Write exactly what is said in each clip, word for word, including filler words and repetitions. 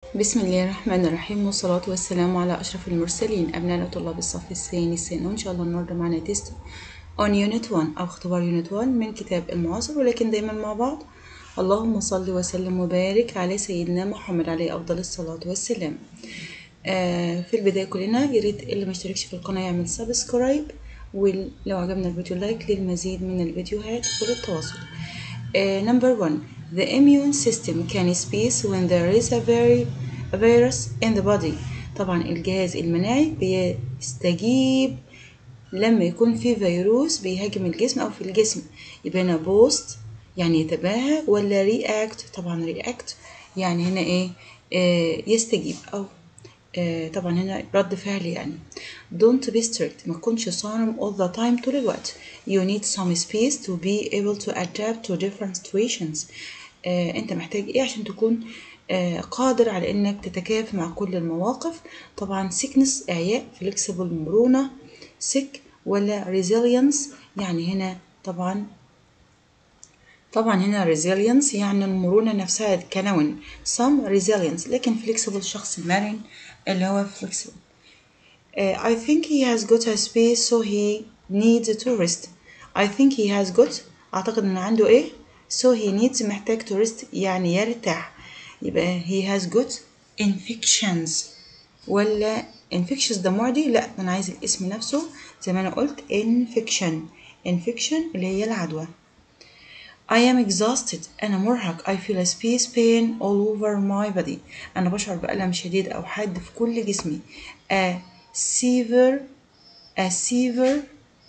بسم الله الرحمن الرحيم، والصلاة والسلام على أشرف المرسلين. أبناء طلاب الصف الثاني الثانوي، إن شاء الله النهاردة معنا تيست on unit one أو اختبار unit one من كتاب المعاصر، ولكن دايما مع بعض. اللهم صل وسلم وبارك على سيدنا محمد عليه أفضل الصلاة والسلام. آه في البداية كلنا يا ريت اللي مشتركش في القناة يعمل سبسكرايب، ولو عجبنا الفيديو لايك للمزيد من الفيديوهات وللتواصل. Uh, number one, the immune system can speak when there is a, very, a virus in the body. طبعا الجهاز المناعي بيستجيب لما يكون في فيروس بيهاجم الجسم أو في الجسم. يبقى هنا بوست يعني يتباهى، ولا رياكت؟ طبعا رياكت يعني هنا ايه؟ آه يستجيب أو آه طبعا هنا رد فعل يعني. don't be strict، ما تكونش صارم all the time طول الوقت. you need some space to be able to adapt to different situations. آه انت محتاج ايه عشان تكون آه قادر على انك تتكيف مع كل المواقف. طبعا sickness اعياء، flexible مرونة، sick ولا resilience يعني هنا طبعا طبعا هنا resilience يعني المرونة نفسها كنون some resilience، لكن flexible شخص مرن اللي هو flexible. Uh, I think he has got a space so he needs to rest. I think he has got أعتقد إن عنده إيه؟ so he needs محتاج to rest يعني يرتاح. يبقى he has got infections ولا infectious ده معدي؟ لا، أنا عايز الاسم نفسه زي ما أنا قلت infection. infection اللي هي العدوى. I am exhausted. أنا مرهق. I feel a space pain all over my body. أنا بشعر بألم شديد أو حاد في كل جسمي. A severe a severe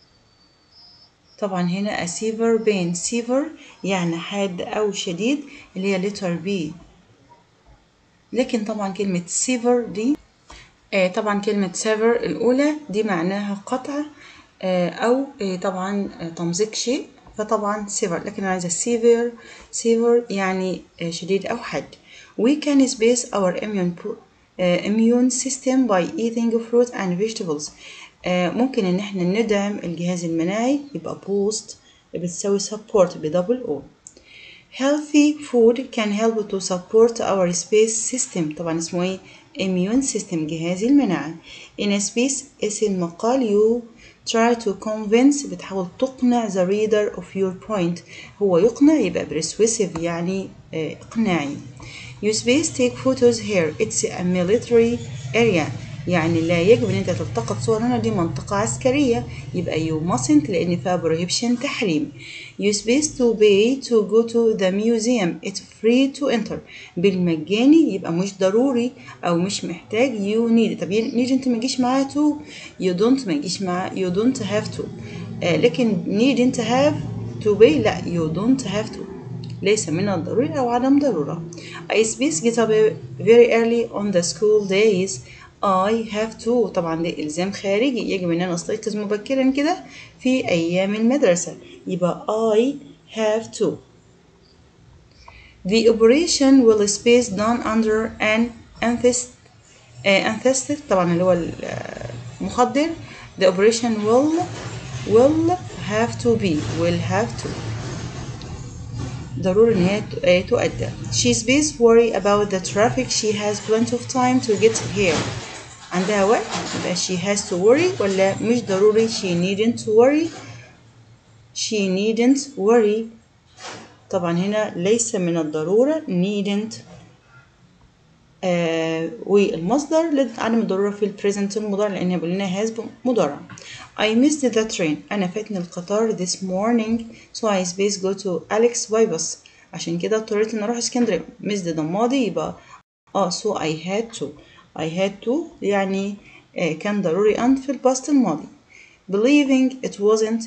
طبعا هنا a severe pain. severe يعني حاد أو شديد اللي هي letter B. لكن طبعا كلمة severe دي آه طبعا كلمة severe الأولى دي معناها قطع آه أو آه طبعا آه تمزيق شيء، فطبعا severe. لكن أنا عايزة severe severe يعني آه شديد أو حاد. We can space our immune uh, immune system by eating fruit and vegetables. آه ممكن إن احنا ندعم الجهاز المناعي، يبقى boost بتساوي support بدبل O. Healthy food can help to support our space system. طبعا اسمه ايه؟ immune system جهاز المناعة. in a space اسم مقال you try to convince بتحاول تقنع the reader of your point. هو يقنع يبقى persuasive يعني إقناعي. you space take photos here it's a military area يعني لا يجب ان انت تلتقط صور هنا، دي منطقة عسكرية. يبقى you mustn't لان فيها prohibition تحريم. you space to pay to go to the museum it's free to enter بالمجاني يبقى مش ضروري او مش محتاج you need. طب need انت ما تجيش معاها to you don't ما تجيش معاها you don't have to. آه لكن need انت have to pay لا you don't have to، ليس من الضروري أو عدم ضرورة. I space get up very early on the school days. I have to طبعا ده إلزام خارجي، يجب أن أنا أستيقظ مبكرا كده في أيام المدرسة، يبقى I have to. The operation will space done under an anesthetic طبعا اللي هو المخدر. The operation will will have to be will have to ضروري إن هي تؤدى. She space worry about the traffic she has plenty of time to get here. عندها وقت يبقى she has to worry ولا مش ضروري she needn't worry. she needn't worry طبعا هنا ليس من الضرورة needn't آه والمصدر لعدم الضرورة في البريزنت المضارع لأنها بيقول لنا has مضارع. I missed the train أنا فاتني القطار this morning so I space go to Alex by bus عشان كده اضطريت إن أروح اسكندرية. missed ده ماضي يبقى اه so I had to I had to يعني آه كان ضروري أن في الباست الماضي. believing it wasn't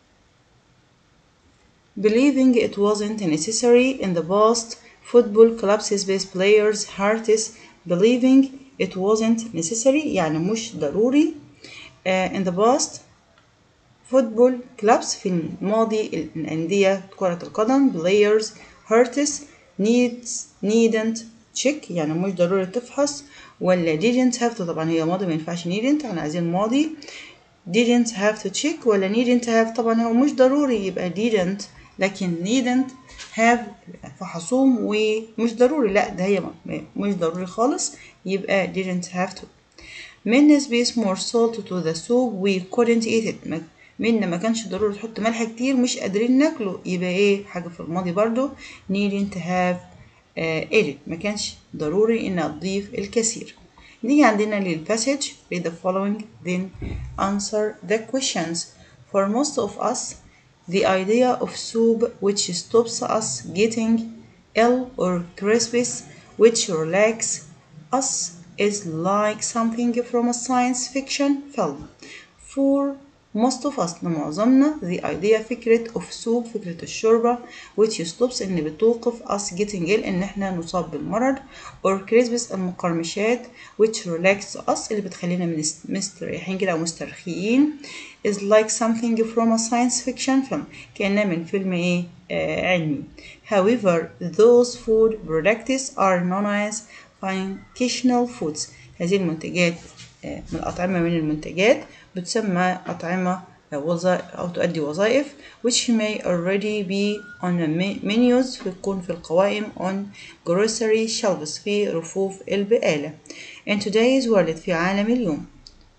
believing it wasn't necessary in the past football clubs space players hearts believing it wasn't necessary يعني مش ضروري uh, in the past football clubs في الماضي الأندية كرة القدم players hearts needs needn't check يعني مش ضروري تفحص ولا didn't have to طبعا هي ماضي ما ينفعش needn't احنا عايزين ماضي didn't have to check ولا needn't have طبعا هو مش ضروري يبقى didn't لكن needn't have فحصوم ومش ضروري، لا ده هي مش ضروري خالص، يبقى didn't have to. Minna space more salt to the soup we couldn't eat it. منا ما كانش ضروري تحط ملح كتير مش قادرين ناكله، يبقى ايه حاجة في الماضي برضو needn't have uh, ate it، ما كانش ضروري ان تضيف الكثير. نيجي عندنا للباسج read the following then answer the questions. For most of us the idea of soup which stops us getting ill or crispy which relax us is like something from a science fiction film. For most of us لمعظمنا the idea فكرة of soup فكرة الشوربة which stops إن بتوقف us getting ill إن إحنا نصاب بالمرض or crispy المقرمشات which relax us اللي بتخلينا مستريحين كده أو مسترخيين is like something from a science fiction film كأنها من فيلم إيه آه علمي. However those food products are known as functional foods. هذه المنتجات من الأطعمة من المنتجات بتسمى أطعمة أو تؤدي وظائف which may already be on the menus بتكون في القوائم on grocery shelves في رفوف البقالة. In today's world في عالم اليوم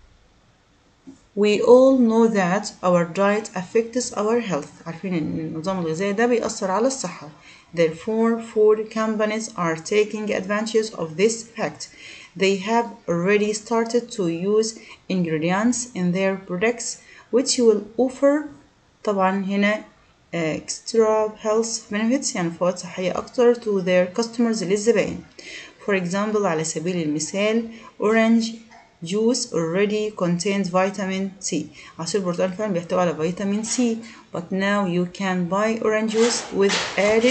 we all know that our diet affects our health. عارفين إن النظام الغذائي ده بيأثر على الصحة. Therefore food companies are taking advantage of this fact. They have already started to use ingredients in their products which will offer طبعا هنا extra health benefits يعني فوائد صحية أكتر to their customers للزبائن. For example على سبيل المثال orange juice already contains vitamin C. عصير برتقال فعلا بيحتوي على فيتامين C. But now you can buy orange juice with added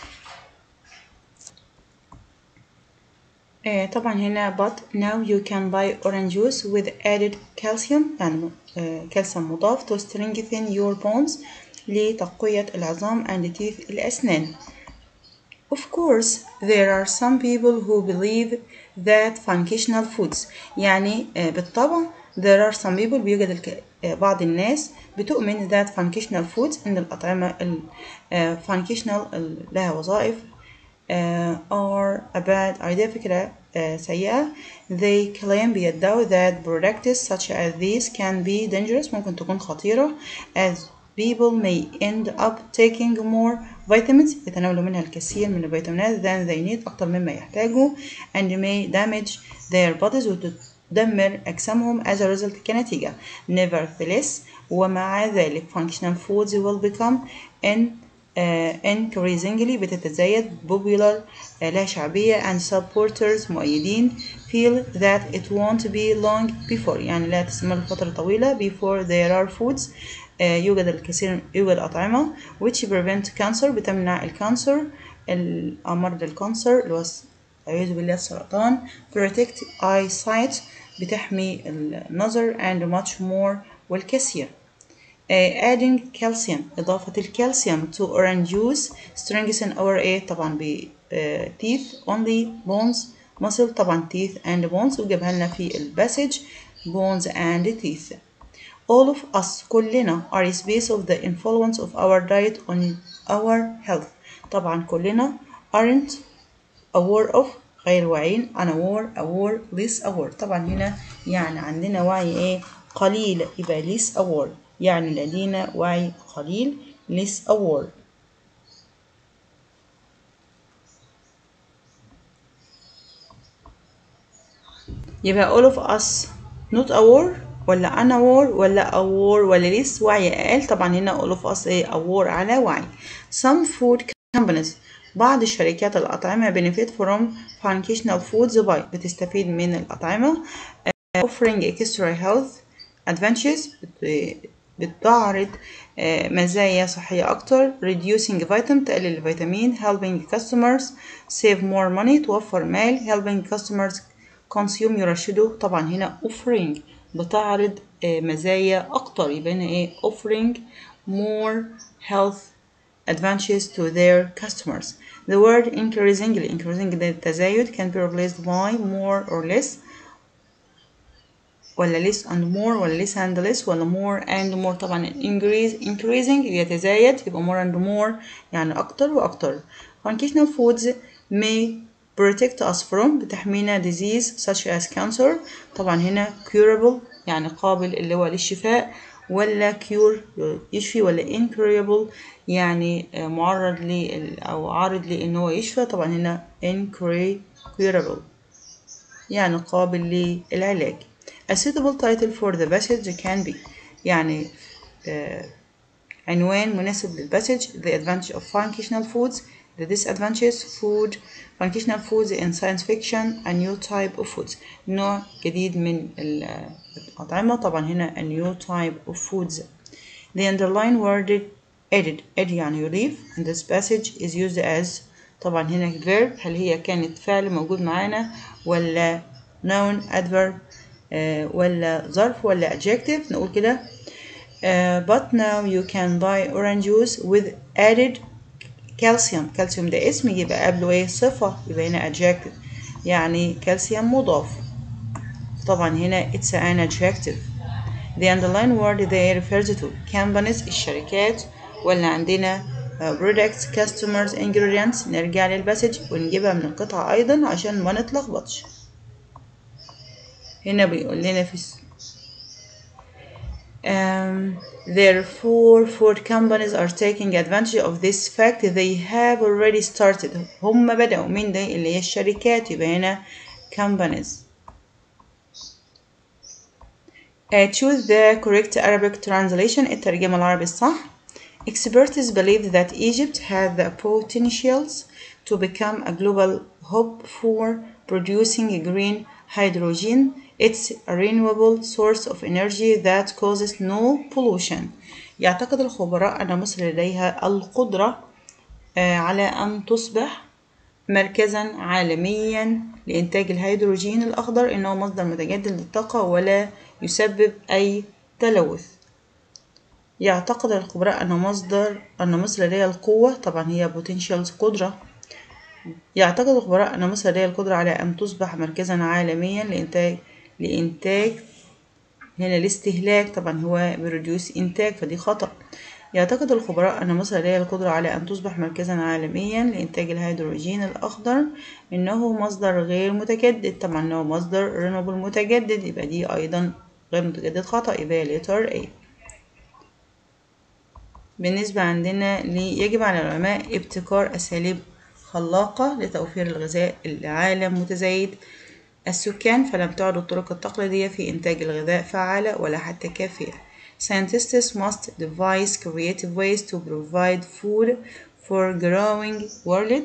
آه طبعا هنا but now you can buy orange juice with added calcium يعني آه كالسيوم مضاف to strengthen your bones لتقوية العظام and teeth الأسنان. Of course there are some people who believe that functional foods يعني آه بالطبع there are some people بيوجد الك... آه بعض الناس بتؤمن that functional foods إن الأطعمة ال آه functional لها وظائف Uh, are a bad idea فكرة uh, سيئة. They claim بيدعوا that products such as these can be dangerous ممكن تكون خطيرة as people may end up taking more vitamins يتناولوا منها الكثير من الفيتامينات than they need أكتر مما يحتاجوا and may damage their bodies وتدمر أجسامهم as a result كنتيجة. Nevertheless ومع ذلك functional foods will become in Uh, increasingly بتتزايد popular uh, لها شعبية and supporters مؤيدين feel that it won't be long before يعني لا تستمر لفترة طويلة before there are foods uh, يوجد الكثير يوجد أطعمة which prevent cancer بتمنع الكانسر الأمراض الكانسر اللي هو أعوذ بالله السرطان protect eyesight بتحمي النظر and much more والكثير. Uh, adding calcium إضافة الكالسيوم to orange juice strengthen our ايه طبعا ب uh, teeth only bones muscle طبعا teeth and bones وجابها لنا في الباسج bones and teeth. All of us كلنا are space of the influence of our diet on our health. طبعا كلنا aren't aware of غير واعيين unaware aware less aware. طبعا هنا يعني عندنا وعي ايه قليل يبقى less aware يعني لدينا وعي قليل less aware. يبقى all of us not aware ولا unaware ولا aware ولا less وعي أقل. طبعا هنا all of us ايه aware على وعي. Some food companies بعض الشركات الأطعمة benefit from functional foods by بتستفيد من الأطعمة offering extra health advantages بتعرض مزايا صحية أكتر reducing vitamin تقلل الفيتامين helping customers save more money توفر مال helping customers consume يرشدوا. طبعا هنا offering بتعرض مزايا أكتر يبقى هنا إيه offering more health advantages to their customers. The word increasingly increasing ده التزايد can be replaced by more or less ولا less and more ولا less and less ولا more and more. طبعا increase increasing يتزايد يبقى more and more يعني أكتر وأكتر. Functional foods may protect us from بتحمينا disease such as cancer. طبعا هنا curable يعني قابل اللي هو للشفاء، ولا cure يشفي، ولا incurable يعني معرض ل أو عارض لأن هو يشفى. طبعا هنا incurable يعني قابل للعلاج. A suitable title for the passage can be يعني uh, عنوان مناسب للباسج. The advantage of functional foods, the disadvantages food functional foods in science fiction, a new type of foods نوع جديد من الأطعمة. طبعا هنا a new type of foods. The underlined word added add يعني يضيف in this passage is used as طبعا هنا verb. هل هي كانت فعل موجود معانا ولا noun adverb uh, ولا ظرف ولا adjective؟ نقول كده uh, but now you can buy orange juice with added calcium. calcium ده اسم يبقى قبله ايه؟ صفة، يبقى هنا adjective يعني كالسيوم مضاف. طبعا هنا it's an adjective. The underlined word they refers to companies الشركات، ولا عندنا uh, products customers ingredients. نرجع للباسج ونجيبها من القطعة أيضا عشان ما نتلخبطش. هنا بيقول لنا في um, therefore food companies are taking advantage of this fact they have already started. هم بدأوا من ده اللي هي الشركات، يبقى هنا companies. Uh, choose the correct Arabic translation الترجمة العربي الصح. Experts believe that Egypt has the potentials to become a global hub for producing green hydrogen. It's a renewable source of energy that causes no pollution. يعتقد الخبراء أن مصر لديها القدرة على أن تصبح مركزا عالميا لإنتاج الهيدروجين الأخضر، إنه مصدر متجدد للطاقة ولا يسبب أي تلوث. يعتقد الخبراء أن مصدر أن مصر لديها القوة، طبعا هي potentials قدرة. يعتقد الخبراء أن مصر لديها القدرة على أن تصبح مركزا عالميا لإنتاج لإنتاج هنا الاستهلاك، طبعا هو بروديوس إنتاج فدي خطأ. يعتقد الخبراء أن مصر لديها القدرة على أن تصبح مركزا عالميا لإنتاج الهيدروجين الأخضر، إنه مصدر غير متجدد. طبعا إنه مصدر renewable متجدد، يبقى دي أيضا غير متجدد خطأ، يبقى letter A. بالنسبة عندنا يجب على العلماء ابتكار أساليب خلاقة لتوفير الغذاء لعالم متزايد السكان، فلم تعد الطرق التقليدية في إنتاج الغذاء فعالة ولا حتى كافية. Scientists must devise creative ways to provide food for growing world.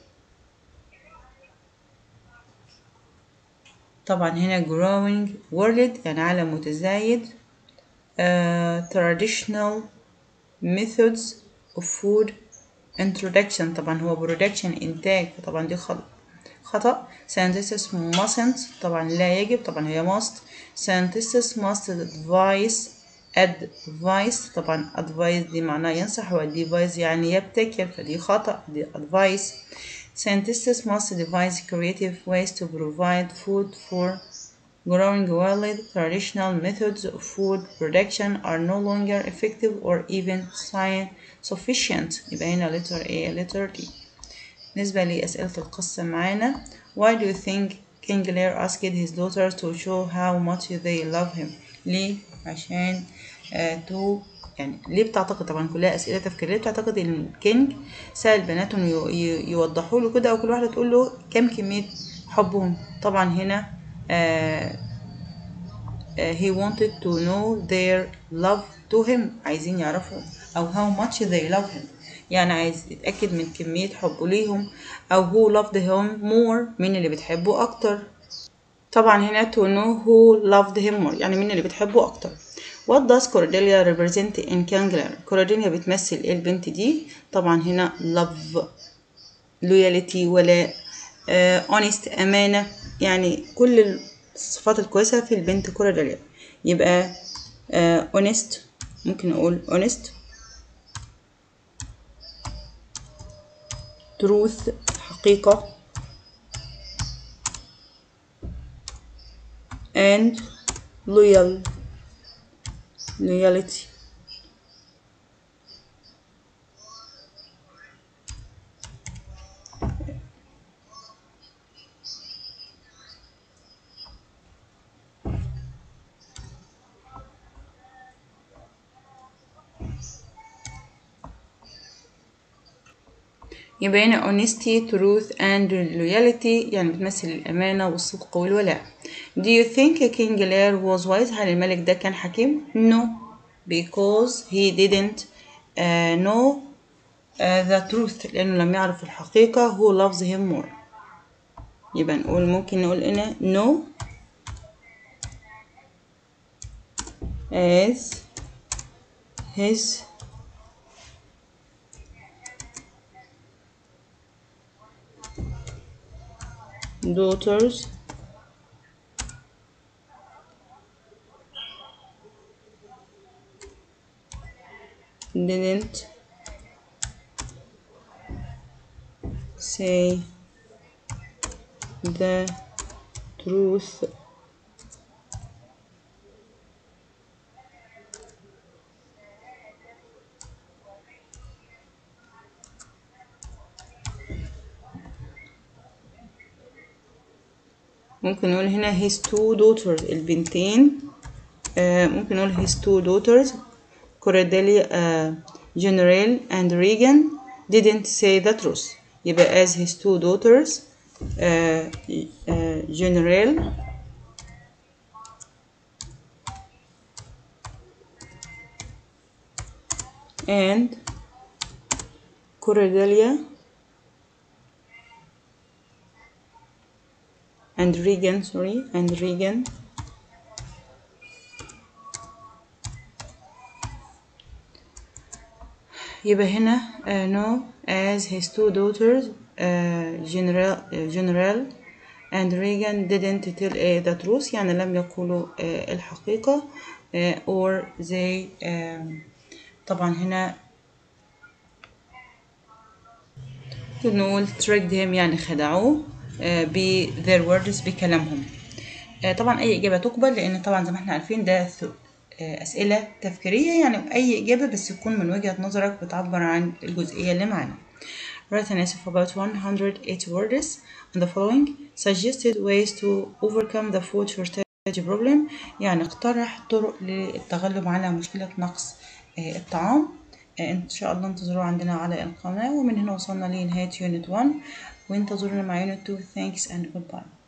طبعا هنا growing world يعني عالم متزايد. uh, traditional methods of food introduction طبعا هو production إنتاج، فطبعا دي خطأ خطأ. Scientists mustn't طبعا لا يجب، طبعا هي must. Scientists must advise advice طبعا advice دي معناه ينصح، و advise يعني يبتكر فدي خطأ دي advice. Scientists must devise creative ways to provide food for growing world. Traditional methods of food production are no longer effective or even sufficient. يبقى هنا letter A letter D. بالنسبة لأسئلة القصة معانا. Why do you think King Lear asked his daughters to show how much they love him؟ ليه؟ عشان آه تو يعني ليه بتعتقد، طبعا كلها أسئلة تفكيرية، بتعتقد إن الكينج سأل بناتهم يوضحوا له كده، أو كل واحدة تقول له كم كمية حبهم. طبعا هنا آه آه he wanted to know their love to him، عايزين يعرفوا أو how much they love him يعني عايز يتأكد من كمية حبه ليهم، أو who loved him more مين اللي بتحبه أكتر. طبعا هنا to know who loved him more يعني مين اللي بتحبه أكتر. What does Cordelia represent in King Lear؟ Cordelia بتمثل إيه البنت دي؟ طبعا هنا love loyalty ولاء uh, honest أمانة، يعني كل الصفات الكويسة في البنت كورديليا. يبقى uh, honest ممكن نقول honest truth حقيقة and loyal loyalty. يبقى هنا honesty, truth and loyalty يعني بتمثل الأمانة والصدق والولاء. Do you think King Lear was wise؟ هل الملك ده كان حكيم؟ No, because he didn't uh, know uh, the truth لأنه لم يعرف الحقيقة. Who loves him more؟ يبقى نقول ممكن نقول هنا no as his daughters didn't say the truth. ممكن نقول هنا his two daughters البنتين آه ممكن نقول his two daughters Cordelia uh, General and Regan didn't say the truth. يبقى as his two daughters uh, uh, General and Cordelia and Regan sorry and Regan يبقى هنا uh, no as his two daughters uh, General uh, General and Regan didn't tell uh, the truth يعني لم يقولوا uh, الحقيقة uh, or they uh, طبعا هنا نقول tricked him يعني خدعوه ب their words بكلامهم. طبعا أي إجابة تقبل لأن طبعا زي ما احنا عارفين ده أسئلة تفكيرية يعني أي إجابة بس تكون من وجهة نظرك بتعبر عن الجزئية اللي معانا. Write an essay of about one hundred eighty words on the following suggested ways to overcome the food shortage problem يعني اقترح طرق للتغلب على مشكلة نقص الطعام. إن شاء الله انتظروا عندنا على القناة. ومن هنا وصلنا لنهاية يونت واحد وانتظرونا مع يونت اتنين. Thanks and goodbye.